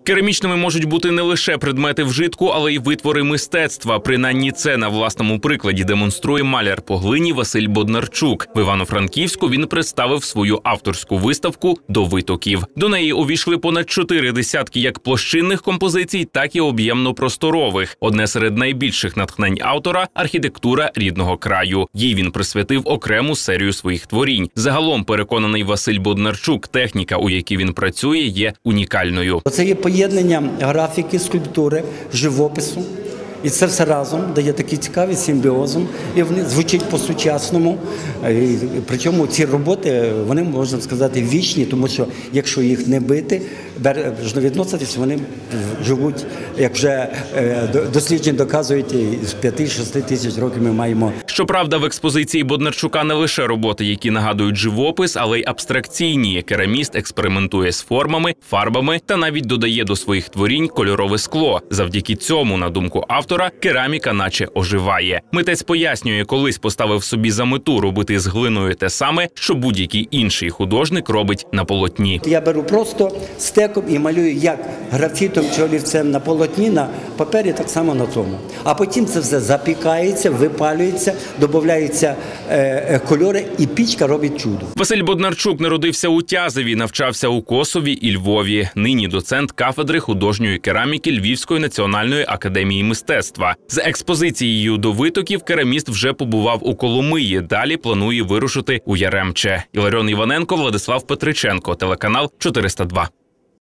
Керамічними можуть бути не лише предмети вжитку, але й витвори мистецтва. Принаймні це на власному прикладі демонструє маляр по глині Василь Боднарчук. В Івано-Франківську він представив свою авторську виставку «До витоків». До неї увійшли понад 4 десятки як площинних композицій, так і об'ємно-просторових. Одне серед найбільших натхнень автора – архітектура рідного краю. Їй він присвятив окрему серію своїх творінь. Загалом, переконаний Василь Боднарчук, техніка, у якій він працює, є унікальною. Це є поєднання графіки, скульптури, живопису. І це все разом дає такий цікавий симбіозом, і вони звучать по-сучасному. Причому ці роботи, вони, можна сказати, вічні, тому що якщо їх не бити, бережно відноситись, вони живуть, як вже дослідження доказують, з 5-6 тисяч років ми маємо. Щоправда, в експозиції Боднарчука не лише роботи, які нагадують живопис, але й абстракційні. Кераміст експериментує з формами, фарбами та навіть додає до своїх творінь кольорове скло. Завдяки цьому, на думку автора, кераміка наче оживає. Митець пояснює, колись поставив собі за мету робити з глиною те саме, що будь-який інший художник робить на полотні. Я беру просто стеком і малюю як графітом чи олівцем на полотні, на папері, так само на цьому. А потім це все запікається, випалюється, додаються кольори, і пічка робить чудо. Василь Боднарчук народився у Тязеві, навчався у Косові і Львові. Нині доцент кафедри художньої кераміки Львівської національної академії мистецтва. З експозицією «До витоків» кераміст вже побував у Коломиї. Далі планує вирушити у Яремче. Іларіон Іваненко, Владислав Петриченко, телеканал 402.